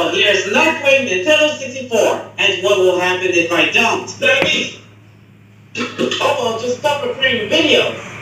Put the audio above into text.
So here's not playing Nintendo 64, and what will happen if I don't? That means, Oh well, just stop recording the video.